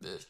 bitch.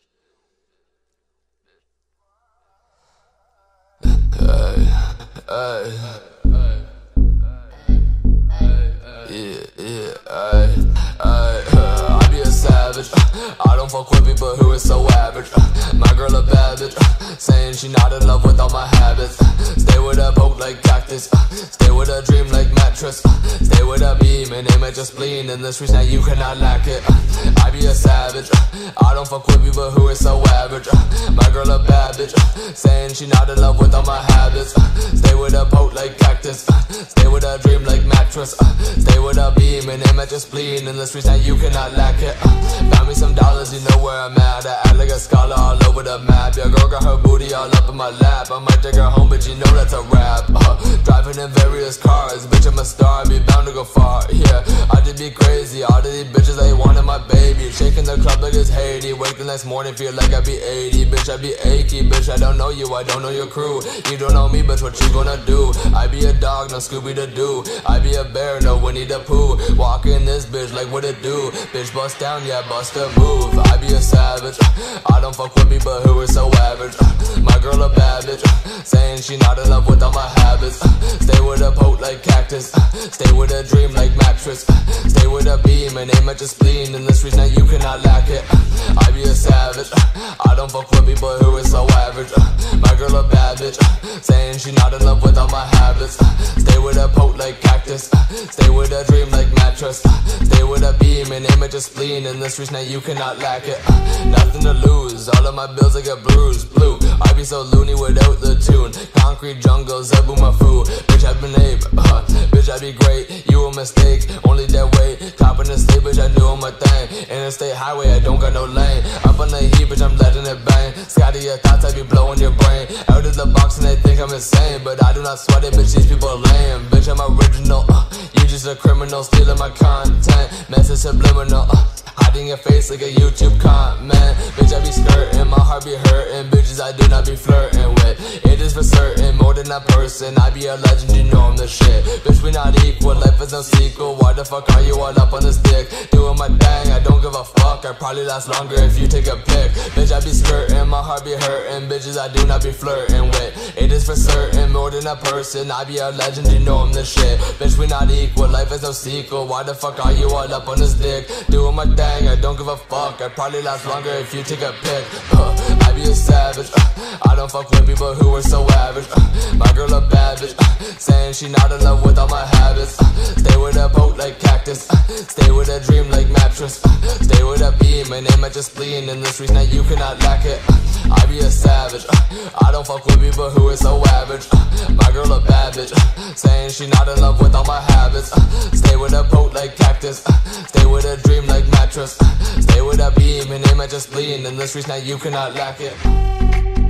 I be a savage. I don't fuck with people who is so average. My girl a bad bitch, saying she not in love with all my habits. Stay with a poke like cactus, stay with a dream like mattress. Stay with a beam and aim at your spleen. In the streets now you cannot lack it. I be a savage. I don't fuck with people who is so average. My girl a bad bitch, saying she not in love with all my habits. Stay with a poke like cactus, stay with a dream like mattress. Stay with a beam and aim at your spleen. In the streets now you cannot lack it. Found me some dollars, you know where I'm at. I act like a scholar all over the map. Your girl got her booty all up in my lap. I might take her home, but you know that's a rap. Driving in various cars, bitch I'm a star, be bound to go far. Yeah, I did be crazy, all of these bitches they wanted my baby. Shaking the club like it's Haiti. Wake the next morning, feel like I be 80. Bitch I be achy, bitch I don't know you, I don't know your crew. You don't know me, bitch what you gonna do? I be a dog, no Scooby to do. I be a bear, no Winnie the Pooh. Walk in this bitch like what it do? Bitch bust down, yeah bust a move. I be a savage, I don't fuck with people who are so average. My girl a bad bitch, saying she not in love with all my habits. Stay with a poke like cactus, stay with a dream like mattress. Stay with a beam and aim at your spleen. In the streets now you cannot lack it. I be a savage, I don't fuck with people who are so average. My girl a bad bitch, saying she not in love with all my habits. Stay with a poke like cactus, stay with a dream like mattress. Stay with a beam and aim at your spleen. In the streets now you cannot lack it. Nothing to lose, all of my bills I get bruised blue. I be so loony without the tune. Concrete jungle, Zebu my food. Bitch I been ape, bitch I be great. You a mistake, only that way. Top in the state, bitch I doing my thing. Interstate highway, I don't got no lane. Up on the heat, bitch I'm letting it bang. Scotty your thoughts, I be blowing your brain. Out of the box and they think I'm insane, but I do not sweat it, bitch these people are lame. Bitch I'm original, you just a criminal stealing my content. Message subliminal, hiding your face like a YouTube comment. Bitch I be skirting, my heart be hurting. Bitches I do not be flirting with. It is for certain, more than a person. I be a legend, you know I'm the shit. Bitch we not equal, life is no sequel. Why the fuck are you all up on this dick? Doing my thing, I don't give a fuck. I probably last longer if you take a pic. Bitch I be skirting, my heart be hurting. Bitches I do not be flirting with. It is for certain, more than a person. I be a legend, you know I'm the shit. Bitch we not equal, life is no sequel. Why the fuck are you all up on this dick? Doing my thing, I don't give a fuck. I probably last longer if you take a pic. I be a savage, I don't fuck with people who are so average. My girl a bad bitch, saying she not in love with all my habits. Stay with a poke like cactus, stay with a dream like mattress. Stay with a beam and aim at your spleen. In the streets now you cannot lack it. I be a savage, I don't fuck with people who are so average. My girl a bad bitch, saying she not in love with all my habits. Stay with a poke like cactus, stay with a dream like mattress. Stay with a beam and aim at your spleen. In the streets now you cannot lack it.